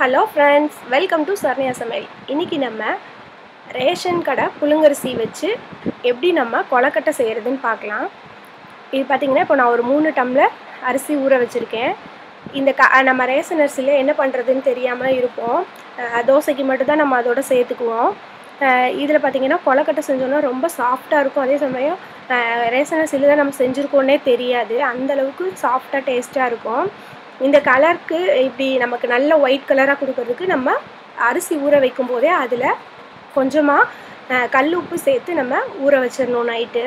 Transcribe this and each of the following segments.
Hello friends, welcome to Saranya சமையல். இன்றைக்கி நம்ம ரேஷன் கடை புழுங்கரிசி வச்சு எப்படி நம்ம கொலக்கட்டை செய்கிறதுன்னு பார்க்கலாம். இது பார்த்திங்கன்னா, இப்போ நான் ஒரு 3 டம்ளர் அரிசி ஊற வச்சுருக்கேன். இந்த நம்ம ரேஷன் அரிசியில் என்ன பண்ணுறதுன்னு தெரியாமல் இருப்போம். தோசைக்கு மட்டும்தான் நம்ம அதோட சேர்த்துக்குவோம். இதில் பார்த்திங்கன்னா கொலக்கட்டை செஞ்சோன்னா ரொம்ப சாஃப்டாக இருக்கும். அதே சமயம் ரேஷன் அரிசியில் தான் நம்ம செஞ்சுருக்கோன்னே தெரியாது. அந்தளவுக்கு சாஃப்டாக டேஸ்ட்டாக இருக்கும். இந்த கலருக்கு இப்படி நமக்கு நல்ல ஒயிட் கலராக கொடுக்கறதுக்கு நம்ம அரிசி ஊற வைக்கும் போதே அதில் கொஞ்சமாக கல் உப்பு சேர்த்து நம்ம ஊற வச்சிடணும் நைட்டு.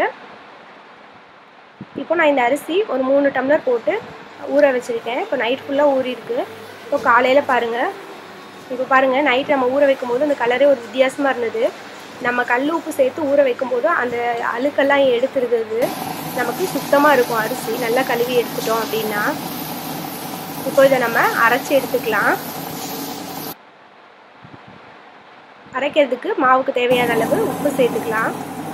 இப்போ நான் இந்த அரிசி ஒரு 3 டம்ளர் போட்டு ஊற வச்சுருக்கேன். இப்போ நைட் ஃபுல்லாக ஊறிருக்கு. இப்போ காலையில் பாருங்கள், இப்போ பாருங்கள், நைட் நம்ம ஊற வைக்கும் போது அந்த கலரே ஒரு வித்தியாசமாக இருந்தது. நம்ம கல் உப்பு சேர்த்து ஊற வைக்கும்போது அந்த அழுக்கெல்லாம் எடுத்துருது, நமக்கு சுத்தமாக இருக்கும். அரிசி நல்லா கழுவி எடுத்துட்டோம் அப்படின்னா. இப்போ இதை நம்ம அரைச்சி எடுத்துக்கலாம். அரைக்கிறதுக்கு மாவுக்கு தேவையான அளவு உப்பு சேர்த்துக்கலாம்.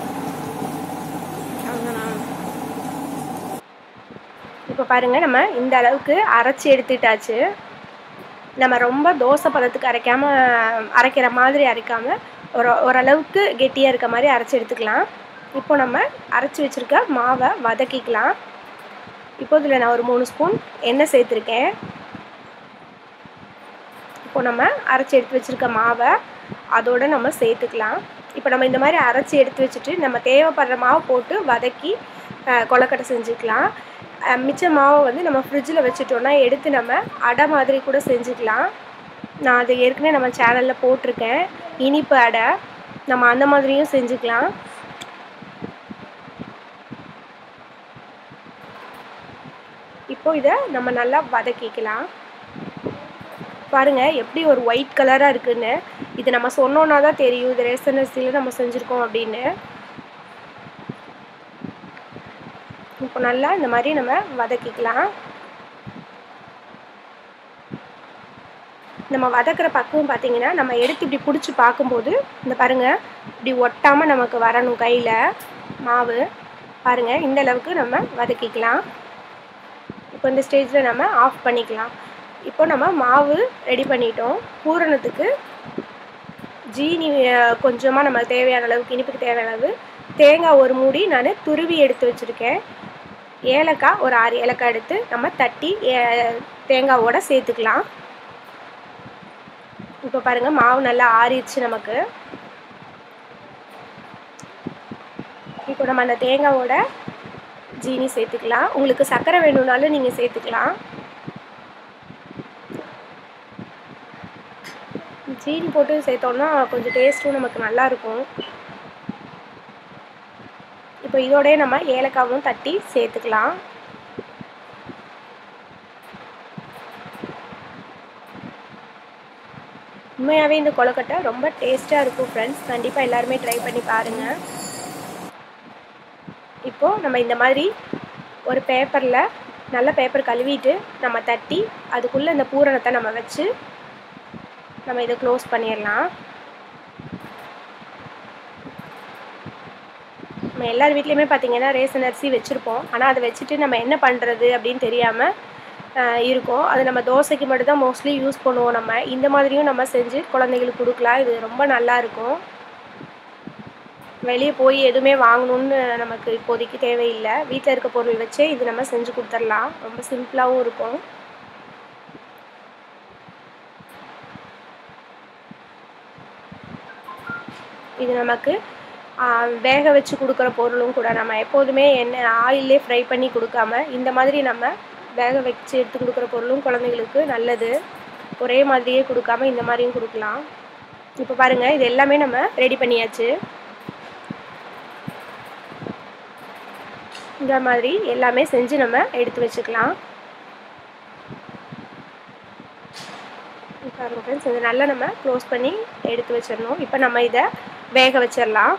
இப்போ பாருங்கள், நம்ம இந்த அளவுக்கு அரைச்சி எடுத்துட்டாச்சு. நம்ம ரொம்ப தோசை பதத்துக்கு அரைக்கிற மாதிரி அரைக்காமல் ஓரளவுக்கு கெட்டியாக இருக்க மாதிரி அரைச்சி எடுத்துக்கலாம். இப்போ நம்ம அரைச்சி வச்சுருக்க மாவை வதக்கிக்கலாம். இப்போ இதில் நான் ஒரு 3 ஸ்பூன் எண்ணெய் சேர்த்துருக்கேன். இப்போ நம்ம அரைச்சி எடுத்து வச்சுருக்க மாவை அதோடு நம்ம சேர்த்துக்கலாம். இப்போ நம்ம இந்த மாதிரி அரைச்சி எடுத்து வச்சுட்டு நம்ம தேவைப்படுற மாவை போட்டு வதக்கி கொலக்கட்டை செஞ்சுக்கலாம். மிச்ச மாவை வந்து நம்ம ஃப்ரிட்ஜில் வச்சுட்டோன்னா எடுத்து நம்ம அடை மாதிரி கூட செஞ்சுக்கலாம். நான் அது ஏற்கனவே நம்ம சேனலில் போட்டிருக்கேன், இனிப்பு அடை. நம்ம அந்த மாதிரியும் செஞ்சுக்கலாம். இப்போ இதை நம்ம நல்லா வதக்கிக்கலாம். பாருங்கள் எப்படி ஒரு ஒயிட் கலராக இருக்குதுன்னு. இது நம்ம சொன்னோன்னா தான் தெரியும் இது ரேஷன் அரிசியில் நம்ம செஞ்சுருக்கோம் அப்படின்னு. இப்போ நல்லா இந்த மாதிரி நம்ம வதக்கிக்கலாம். நம்ம வதக்கிற பக்குவம் பார்த்திங்கன்னா, நம்ம எடுத்து இப்படி பிடிச்சி பார்க்கும்போது இந்த பாருங்கள், இப்படி ஒட்டாமல் நமக்கு வரணும் கையில் மாவு. பாருங்கள், இந்த அளவுக்கு நம்ம வதக்கிக்கலாம். இப்போ இந்த ஸ்டேஜில் நம்ம ஆஃப் பண்ணிக்கலாம். இப்போ நம்ம மாவு ரெடி பண்ணிட்டோம். பூரணத்துக்கு ஜீனி கொஞ்சமாக நம்ம தேவையான அளவுக்கு, இனிப்புக்கு தேவையான அளவு தேங்காய் ஒரு மூடி நான் துருவி எடுத்து வச்சுருக்கேன். ஏலக்காய் ஒரு 6 ஏலக்காய் எடுத்து நம்ம தட்டி தேங்காவோடு சேர்த்துக்கலாம். இப்போ பாருங்கள், மாவு நல்லா ஆறிடுச்சு நமக்கு. இப்போ நம்ம அந்த தேங்காவோட ஜீனி சேர்த்துக்கலாம். உங்களுக்கு சர்க்கரை வேணும்னாலும் நீங்கள் சேர்த்துக்கலாம். ஜீனி போட்டு சேர்த்தோன்னா கொஞ்சம் டேஸ்ட்டும் நமக்கு நல்லாயிருக்கும். இப்போ இதோடய நம்ம ஏலக்காவும் தட்டி சேர்த்துக்கலாம். உண்மையாகவே இந்த கொலக்கட்டை ரொம்ப டேஸ்ட்டாக இருக்கும் ஃப்ரெண்ட்ஸ். கண்டிப்பாக எல்லாருமே ட்ரை பண்ணி பாருங்கள். இப்போது நம்ம இந்த மாதிரி ஒரு பேப்பரில் நல்ல பேப்பர் கழுவிட்டு நம்ம தட்டி அதுக்குள்ளே இந்த பூரணத்தை நம்ம வச்சு நம்ம இதை க்ளோஸ் பண்ணிடலாம். நம்ம எல்லார் வீட்லேயுமே பார்த்திங்கன்னா ரேஷன் அரிசி வச்சுருப்போம். ஆனால் அதை வச்சுட்டு நம்ம என்ன பண்ணுறது அப்படின்னு தெரியாமல் இருக்கும். அது நம்ம தோசைக்கு மட்டும்தான் மோஸ்ட்லி யூஸ் பண்ணுவோம். நம்ம இந்த மாதிரியும் நம்ம செஞ்சு குழந்தைகளுக்கு கொடுக்கலாம். இது ரொம்ப நல்லாயிருக்கும். வெளியே போய் எதுவுமே வாங்கணுன்னு நமக்கு இப்போதைக்கு தேவையில்லை. வீட்டில் இருக்க பொருள் வச்சே இது நம்ம செஞ்சு கொடுத்துடலாம். ரொம்ப சிம்பிளாகவும் இருக்கும். இது நமக்கு வேக வச்சு கொடுக்குற பொருளும் கூட. நம்ம எப்போதுமே ஆயிலே ஃப்ரை பண்ணி கொடுக்காம இந்த மாதிரி நம்ம வேக வச்சு எடுத்து கொடுக்குற பொருளும் குழந்தைகளுக்கு நல்லது. ஒரே மாதிரியே கொடுக்காம இந்த மாதிரியும் கொடுக்கலாம். இப்போ பாருங்கள், இது எல்லாமே நம்ம ரெடி பண்ணியாச்சு. இந்த மாதிரி எல்லாமே செஞ்சு நம்ம எடுத்து வச்சுக்கலாம். பாருங்கள் ஃப்ரெண்ட்ஸ், இதை நல்லா நம்ம க்ளோஸ் பண்ணி எடுத்து வச்சிடணும். இப்போ நம்ம இதை வேக வச்சிடலாம்.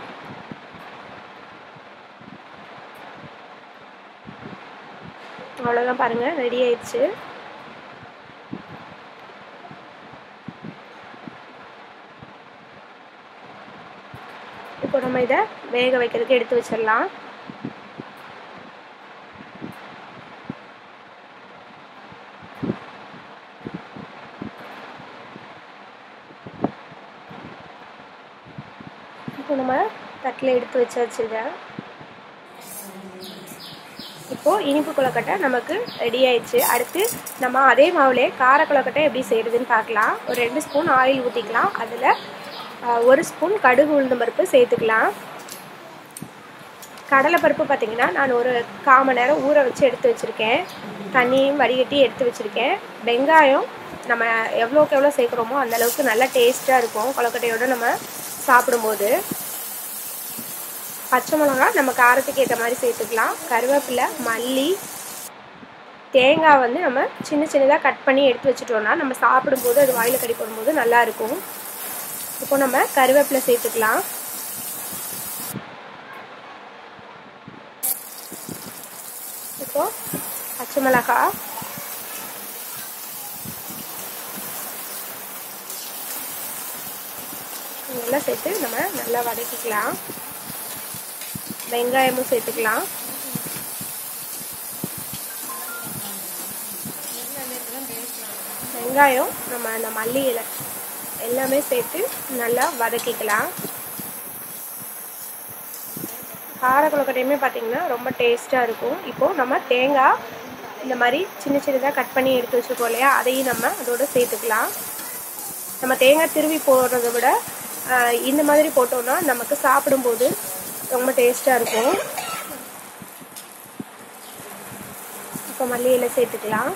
அவ்வளோதான், பாருங்கள், ரெடி ஆயிடுச்சு. இப்போ நம்ம இதை வேக வைக்கிறதுக்கு எடுத்து வச்சிடலாம். பிளேட்டில் எடுத்து வச்சாச்சு. இதை இப்போது இனிப்பு கொழுக்கட்டை நமக்கு ரெடி ஆயிடுச்சு. அடுத்து நம்ம அதே மாவுலே கார கொழுக்கட்டை எப்படி செய்கிறதுன்னு பார்க்கலாம். ஒரு 2 ஸ்பூன் ஆயில் ஊற்றிக்கலாம். அதில் 1 ஸ்பூன் கடுகு உளுந்தம் பருப்பு சேர்த்துக்கலாம். கடலைப்பருப்பு பார்த்திங்கன்னா நான் ஒரு 1/4 மணி நேரம் ஊற வச்சு எடுத்து வச்சுருக்கேன். தண்ணியும் வடிகட்டி எடுத்து வச்சுருக்கேன். வெங்காயம் நம்ம எவ்வளோக்கு எவ்வளோ சேர்க்குறோமோ அந்தளவுக்கு நல்லா டேஸ்ட்டாக இருக்கும் கொழுக்கட்டையோடு நம்ம சாப்பிடும்போது. பச்சை மிளகா நம்ம காரத்துக்கு ஏற்ற மாதிரி சேர்த்துக்கலாம். கருவேப்பிலை, மல்லி, தேங்காய் வந்து நம்ம சின்ன சின்னதாக கட் பண்ணி எடுத்து வச்சுட்டோன்னா நம்ம சாப்பிடும்போது அது வாயில் கடி போடும்போது நல்லாயிருக்கும். இப்போ நம்ம கருவேப்பிலை சேர்த்துக்கலாம். இப்போ பச்சை மிளகா, இதெல்லாம் சேர்த்து நம்ம நல்லா வதக்கிக்கலாம். வெங்காயமும் சேர்த்துக்கலாம். வெங்காயம் நம்ம அந்த மல்லி இலை எல்லாமே சேர்த்து நல்லா வதக்கிக்கலாம். கார கொழுக்கட்டையுமே பார்த்திங்கன்னா ரொம்ப டேஸ்ட்டாக இருக்கும். இப்போது நம்ம தேங்காய் இந்த மாதிரி சின்ன சின்னதாக கட் பண்ணி எடுத்து வச்சுருக்கோம் இல்லையா, அதையும் நம்ம அதோடு சேர்த்துக்கலாம். நம்ம தேங்காய் திருவி போடுறத விட இந்த மாதிரி போட்டோம்னா நமக்கு சாப்பிடும்போது ரொம்ப டேஸ்ட்டாக இருக்கும். இப்போ மல்லி இலை சேர்த்துக்கலாம்.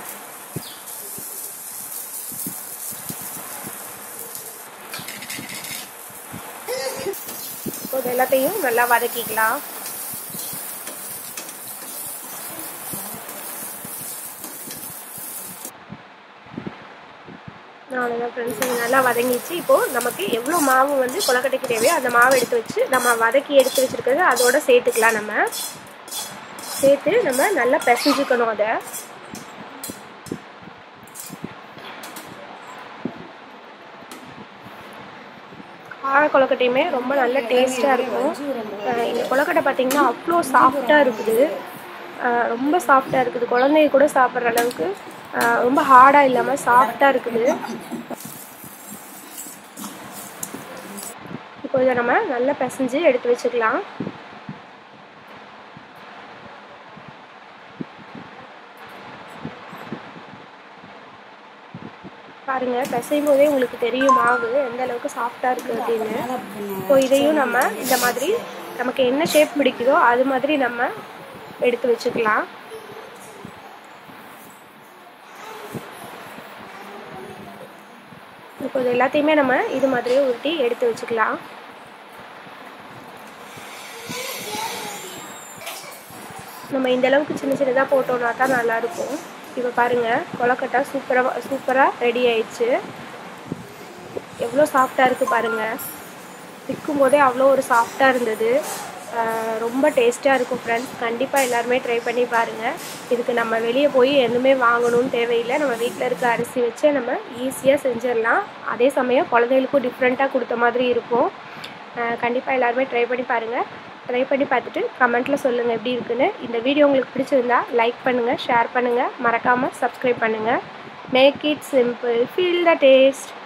இப்போ இது எல்லாத்தையும் நல்லா வதக்கிக்கலாம். அவ்வளோதான் ஃப்ரெண்ட்ஸ், இது நல்லா வதங்கிச்சு. இப்போது நமக்கு எவ்வளோ மாவு வந்து கொழுக்கட்டைக்கு தேவையோ அந்த மாவை எடுத்து வச்சு நம்ம வதக்கி எடுத்து வச்சுருக்கிறது அதோட சேர்த்துக்கலாம். நம்ம சேர்த்து நம்ம நல்லா பிசைஞ்சுக்கணும். அதை கார கொழுக்கட்டையுமே ரொம்ப நல்ல டேஸ்ட்டாக இருக்கும். இந்த கொழுக்கட்டை பார்த்திங்கன்னா அவ்வளோ சாஃப்டாக இருக்குது. ரொம்ப சாஃப்டாக இருக்குது. குழந்தைங்க கூட சாப்பிட்ற அளவுக்கு ரொம்ப ஹார்டாக இல்லாமல் சாஃப்டாக இருக்குது. இப்போ இதை நம்ம நல்லா பிசைஞ்சு எடுத்து வச்சுக்கலாம். பாருங்கள், பிசையும் போதே உங்களுக்கு தெரியும் மாவு எந்த அளவுக்கு சாஃப்டாக இருக்குது அப்படின்னு. இப்போ இதையும் நம்ம இந்த மாதிரி நமக்கு என்ன ஷேப் பிடிக்குதோ அது மாதிரி நம்ம எடுத்து வச்சுக்கலாம். இப்போ இது எல்லாத்தையுமே நம்ம இது மாதிரியே உருட்டி எடுத்து வச்சுக்கலாம். நம்ம இந்த அளவுக்கு சின்ன சின்னதாக போட்டோம்னா தான் நல்லாயிருக்கும். இப்போ பாருங்கள், கொழுக்கட்டை சூப்பராக ரெடி ஆயிடுச்சு. எவ்வளோ சாஃப்டாக இருக்குது பாருங்கள். விற்கும் போதே அவ்வளோ ஒரு சாஃப்டாக இருந்தது. ரொம்ப டேஸ்ட்டாக இருக்கும் ஃப்ரெண்ட்ஸ். கண்டிப்பாக எல்லாருமே ட்ரை பண்ணி பாருங்கள். இதுக்கு நம்ம வெளியே போய் எதுவுமே வாங்கணும்னு தேவையில்லை. நம்ம வீட்டில் இருக்க அரிசி வச்சு நம்ம ஈஸியாக செஞ்சிடலாம். அதே சமயம் குழந்தைகளுக்கும் டிஃப்ரெண்ட்டாக கொடுத்த மாதிரி இருக்கும். கண்டிப்பாக எல்லாருமே ட்ரை பண்ணி பாருங்கள். ட்ரை பண்ணி பார்த்துட்டு கமெண்ட்டில் சொல்லுங்கள் எப்படி இருக்குன்னு. இந்த வீடியோ உங்களுக்கு பிடிச்சிருந்தா லைக் பண்ணுங்கள், ஷேர் பண்ணுங்கள், மறக்காமல் சப்ஸ்கிரைப் பண்ணுங்கள். Make it simple, feel the taste.